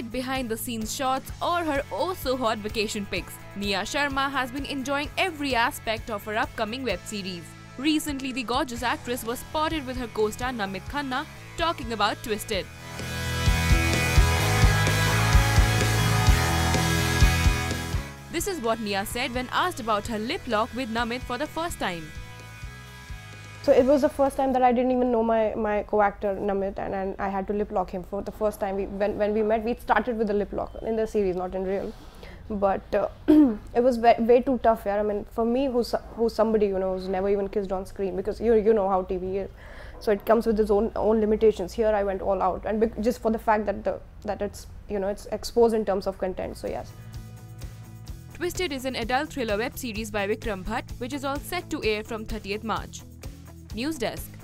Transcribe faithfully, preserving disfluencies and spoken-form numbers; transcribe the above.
with behind-the-scenes shots or her oh-so-hot vacation pics, Nia Sharma has been enjoying every aspect of her upcoming web series. Recently, the gorgeous actress was spotted with her co-star Namit Khanna talking about Twisted. This is what Nia said when asked about her lip lock with Namit for the first time. So it was the first time that I didn't even know my, my co-actor Namit, and, and I had to lip lock him for the first time. We, when, when we met, we started with the lip lock in the series, not in real. But uh, it was way, way too tough, yeah. I mean, for me, who's, who's somebody, you know, who's never even kissed on screen, because you, you know how T V is. So it comes with its own, own limitations. Here I went all out, and just for the fact that, the, that it's, you know, it's exposed in terms of content, so yes. Twisted is an adult thriller web series by Vikram Bhatt, which is all set to air from thirtieth March. News Desk.